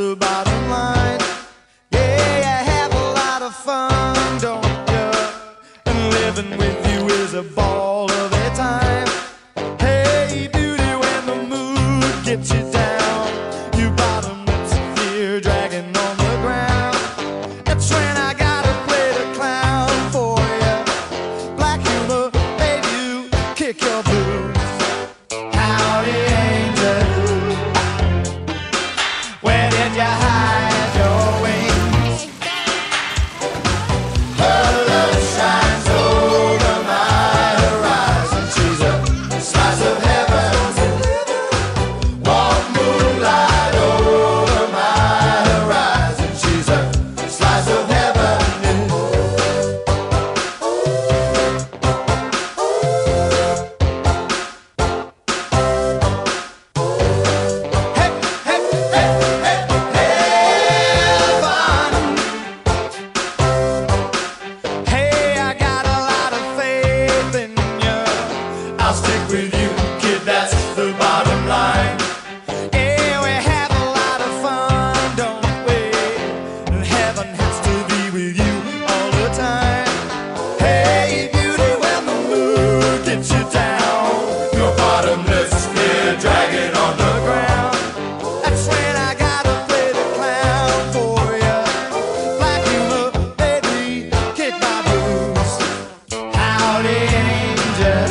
the bottom line. Yeah, you have a lot of fun, don't you? And living with you is a ball of a time. Hey, beauty, when the mood gets you down, you bottomless fear dragging on the ground. That's when I gotta play the clown for you. Black humor, made you kick your blues. Howdy, angel, where did you hide your wings? Her love shines over my horizon. She's a slice of heaven, warm moonlight over my horizon. She's a slice of heaven. I'll stick with you, kid, that's the bottom line. Yeah, we have a lot of fun, don't we? And heaven has to be with you all the time. Hey, beauty, when the mood gets you down, your bottomless fear dragging on the ground. That's when I gotta play the clown for you. Black humor, baby, kick my blues. Howdy, angel,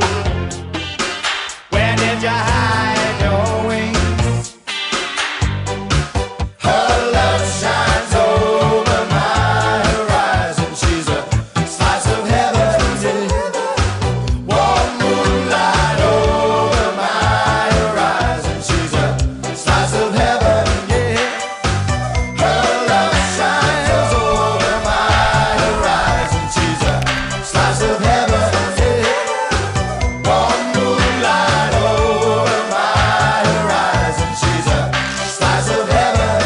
where did you hide your wings? Her love shines over my horizon. She's a slice of heaven, warm moonlight over my horizon. She's a slice of heaven, yeah. Her love shines over my horizon. She's a slice of heaven, yeah. Warm moonlight over my horizon. She's a slice of heaven.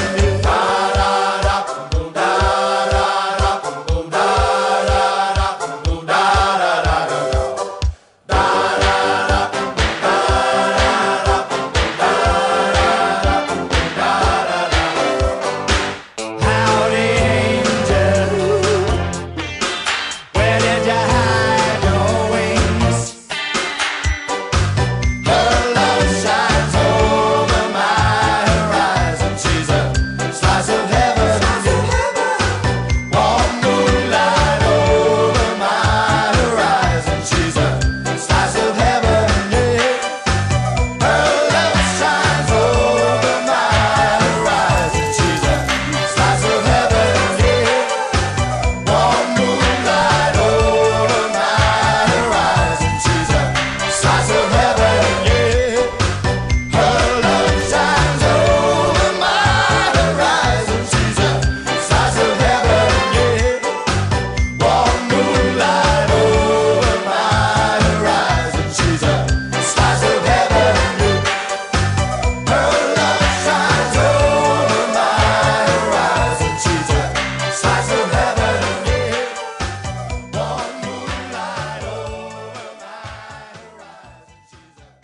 Howdy, angel, where did you hide your wings? Her love shines over my horizon. She's a slice of heaven, warm moonlight over my horizon. She's a slice of heaven, yeah. Her love shines over my horizon. She's a slice of heaven, yeah. Warm moonlight over my horizon. She's a slice of heaven, yeah. Her love shines over my horizon. She's a slice of heaven, yeah. Warm moonlight over my horizon. She's a slice of heaven, yeah. Her love shines over my horizon. She's a slice of heaven, yeah. Warm moonlight over my horizon. She's a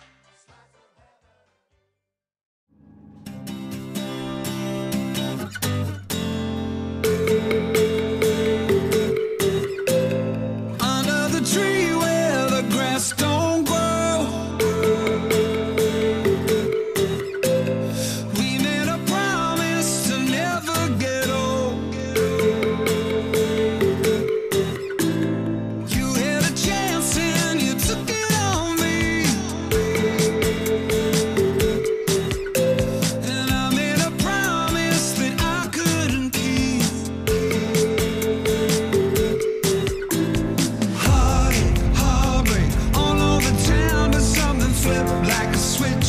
under the tree where the grass don't grow, we made a promise to never get old. You had a chance and you took it on me, and I made a promise that I couldn't keep. Heartache, heartbreak, all over town, but something flipped like a switch.